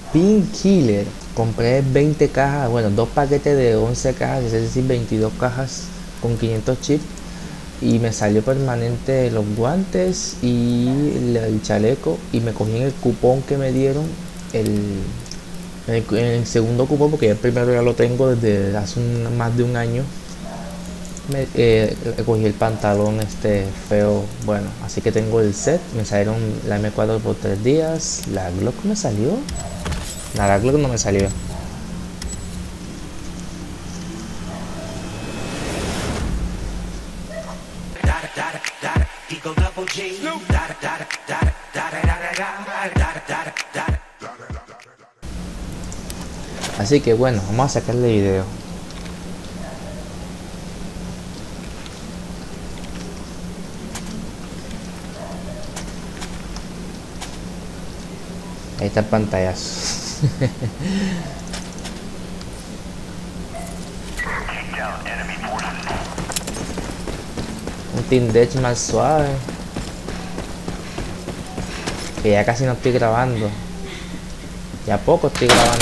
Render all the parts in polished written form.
Painkiller. Compré 20 cajas, bueno, dos paquetes de 11 cajas, es decir, 22 cajas con 500 chips. Y me salió permanente los guantes y el chaleco. Y me cogí en el cupón que me dieron, en el segundo cupón, porque el primero ya lo tengo desde hace más de un año. Cogí el pantalón feo, bueno, así que tengo el set. Me salieron la M4 por 3 días. La Glock me salió. Nada, la Glock no me salió. Así que bueno, vamos a sacarle video. Ahí está el pantallazo. Un team death más suave. Que ya casi no estoy grabando. Ya poco estoy grabando.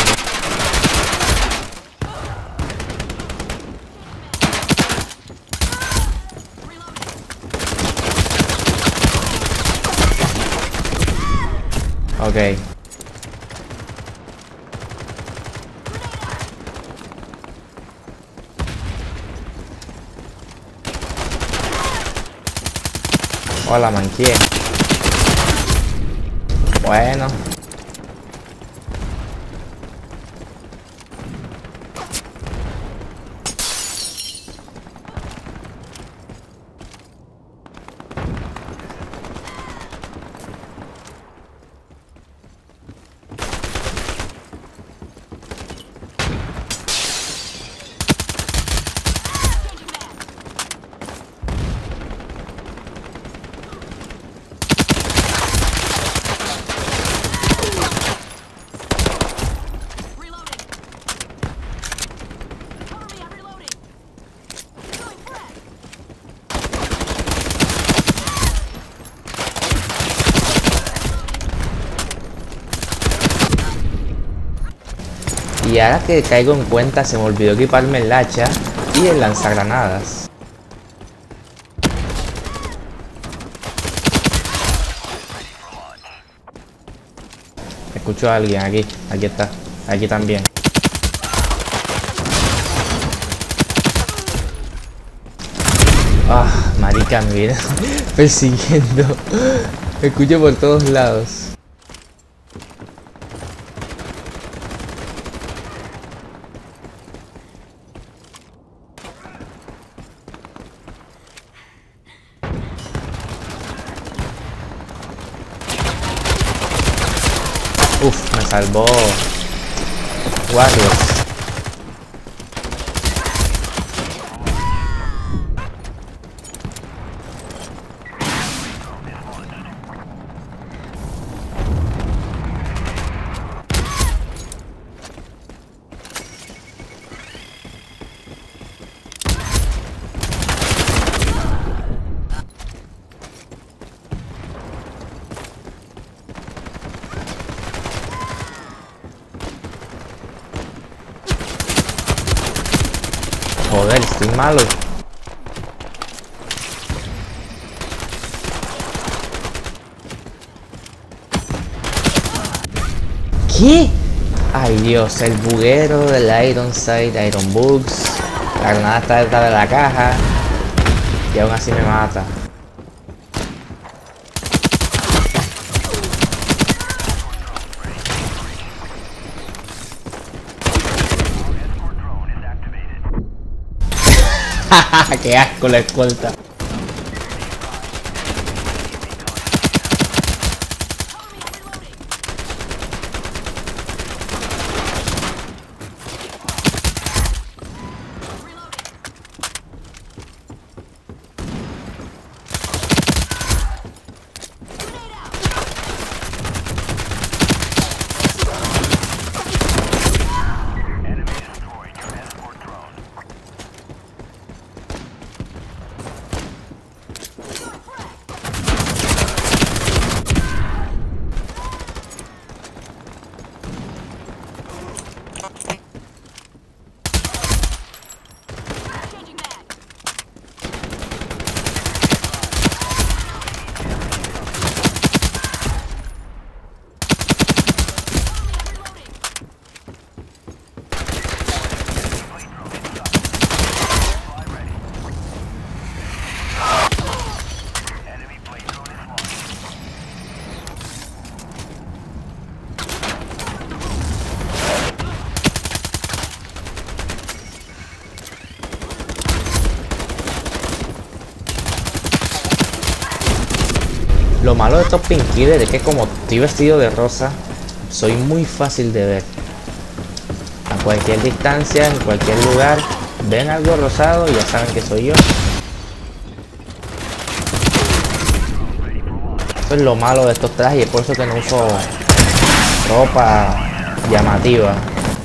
Ok. Hola, manqué. Bueno. Y ahora que caigo en cuenta, se me olvidó equiparme el hacha y el lanzagranadas. Escucho a alguien aquí. Aquí está. Aquí también. Ah, marica, me viene persiguiendo. Escucho por todos lados. Uf, me salvó Warriors. Joder, estoy malo. ¿Qué? Ay Dios, el buguero del Iron Sight, Iron Bugs. La granada está detrás de la caja. Y aún así me mata. Qué asco la escolta. Lo malo de estos painkillers es que como estoy vestido de rosa, soy muy fácil de ver. A cualquier distancia, en cualquier lugar, ven algo rosado y ya saben que soy yo. Eso es lo malo de estos trajes y es por eso que no uso ropa llamativa.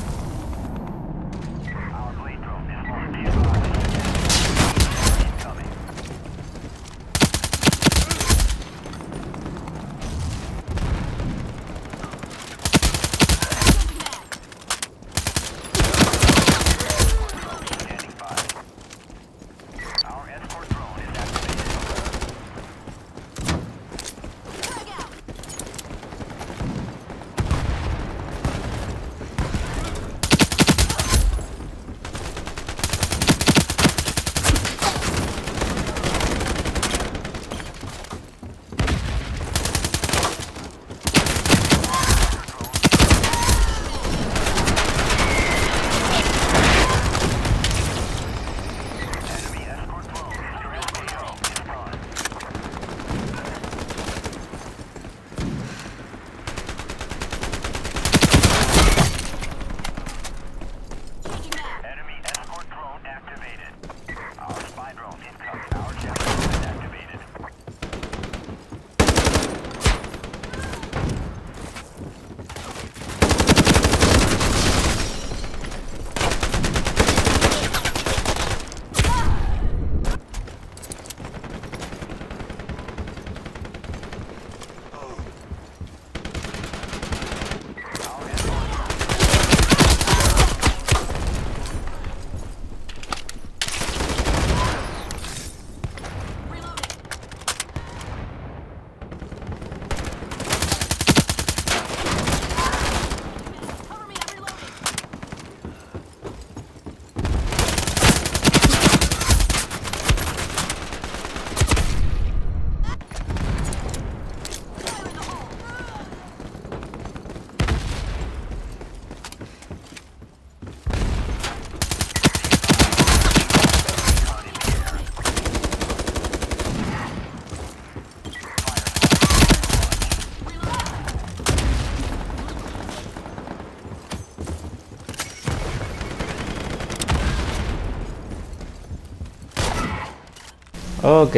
Ok.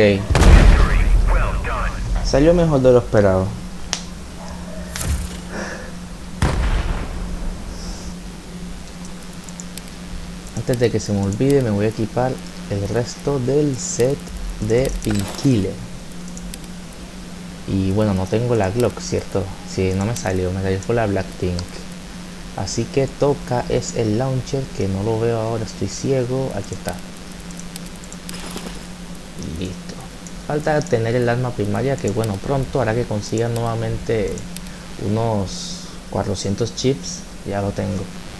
Salió mejor de lo esperado. Antes de que se me olvide, me voy a equipar el resto del set de Painkiller. Y bueno, no tengo la Glock, ¿cierto? Sí, no me salió con la Blackpink. Así que toca es el launcher, que no lo veo ahora, estoy ciego. Aquí está. Listo. Falta tener el arma primaria, que bueno, pronto hará que consiga nuevamente unos 400 chips. Ya lo tengo.